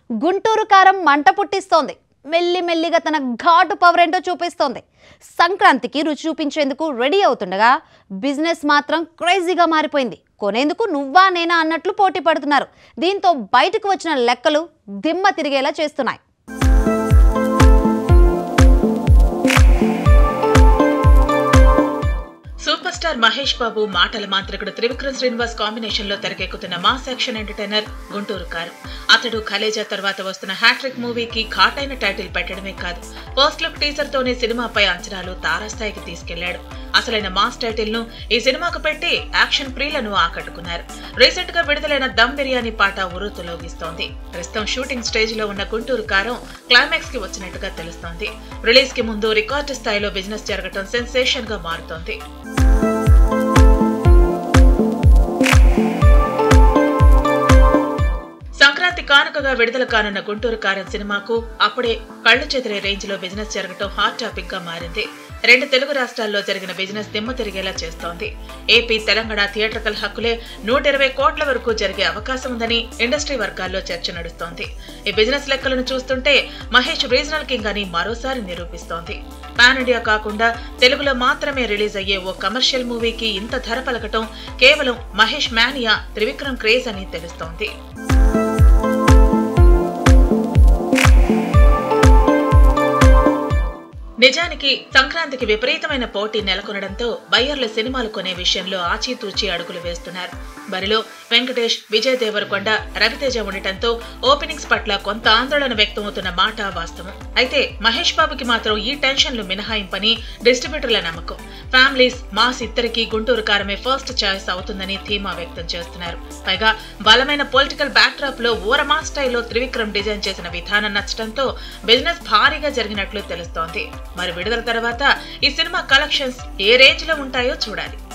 గుంటూరు కారం మంట పుట్టిస్తోంది. మెల్లిమెల్లిగా తన ఘాటు పవర్ ఏంటో చూపిస్తోంది. సంక్రాంతికి రుచి చూపించేందుకు రెడీ అవుతుండగా బిజినెస్ మాత్రం క్రేజీగా మారిపోయింది. కొనేందుకు నువ్వా నేనా అన్నట్లు పోటీ పడుతున్నారు. దీంతో బయటకు వచ్చిన లెక్కలు దిమ్మ తిరిగేలా చేస్తున్నాయి. సూపర్ స్టార్ మహేష్ బాబు మాటల మాంత్రికుడు త్రివిక్రమ్ శ్రీనివాస్ కాంబినేషన్ లో తెరకెక్కుతున్న మాస్ యాక్షన్ ఎంటర్టైనర్ గుంటూరు కారం. అతడు కలేజా తర్వాత వస్తున్న హ్యాట్రిక్ మూవీకి ఘాటైన టైటిల్ పెట్టడమే కాదు, ఫస్ట్ లుక్ టీజర్ తోనే సినిమాపై అంచనాలు తారాస్థాయికి తీసుకెళ్లాడు. అసలైన మాస్ టైటిల్ ను ఈ సినిమాకు పెట్టి యాక్షన్ ప్రియులను ఆకట్టుకున్నారు. రీసెంట్ గా విడుదలైన దమ్ బిర్యానీ పాట ఉర్రూతలోగిస్తోంది. ప్రస్తుతం షూటింగ్ స్టేజ్ లో ఉన్న గుంటూరు కారం క్లైమాక్స్ కి వచ్చినట్టుగా తెలుస్తోంది. రిలీజ్ కి ముందు రికార్డు స్థాయిలో బిజినెస్ జరగడం సెన్సేషన్ గా మారుతోంది. సంక్రాంతి కానుకగా విడుదల కానున్న గుంటూరు కారం సినిమాకు అప్పుడే కళ్లు చెదిరే రేంజ్ లో బిజినెస్ జరగటం హాట్ టాపిక్ గా మారింది. 2 తెలుగు రాష్ట్రాల్లో జరిగిన బిజినెస్ దిమ్మ తిరిగేలా చేస్తోంది. ఏపీ, తెలంగాణ థియేట్రికల్ హక్కులే 120 కోట్ల వరకు జరిగే అవకాశం ఉందని ఇండస్ట్రీ వర్గాల్లో చర్చ నడుస్తోంది. ఈ బిజినెస్ లెక్కలను చూస్తుంటే మహేష్ రీజనల్ కింగ్ అని మరోసారి నిరూపిస్తోంది. పాన్ ఇండియా కాకుండా తెలుగులో మాత్రమే రిలీజ్ అయ్యే ఓ కమర్షియల్ మూవీకి ఇంత ధర పలకటం కేవలం మహేష్ మానియా, త్రివిక్రమ్ క్రేజ్ అని తెలుస్తోంది. నిజానికి సంక్రాంతికి విపరీతమైన పోటీ నెలకొనడంతో బయ్యర్ల సినిమాలు కొనే విషయంలో ఆచితూచి అడుగులు వేస్తున్నారు. బరిలో వెంకటేష్, విజయ్ దేవరకొండ, రవితేజ ఉండటంతో ఓపెనింగ్స్ పట్ల కొంత ఆందోళన వ్యక్తమవుతున్న మాట వాస్తవం. అయితే మహేష్ బాబుకి మాత్రం ఈ టెన్షన్లు మినహాయింపని డిస్ట్రిబ్యూటర్ల నమ్మకం. ఫ్యామిలీస్, మాస్ ఇద్దరికి గుంటూరు కారమే ఫస్ట్ చాయిస్ అవుతుందని ధీమా వ్యక్తం చేస్తున్నారు. పైగా బలమైన పొలిటికల్ బ్యాక్డ్రాప్ లో ఓరమా స్టైల్లో త్రివిక్రమ్ డిజైన్ చేసిన విధానం నచ్చడంతో బిజినెస్ భారీగా జరిగినట్లు తెలుస్తోంది. మరి విడుదల తర్వాత ఈ సినిమా కలెక్షన్స్ ఏ రేంజ్ లో ఉంటాయో చూడాలి.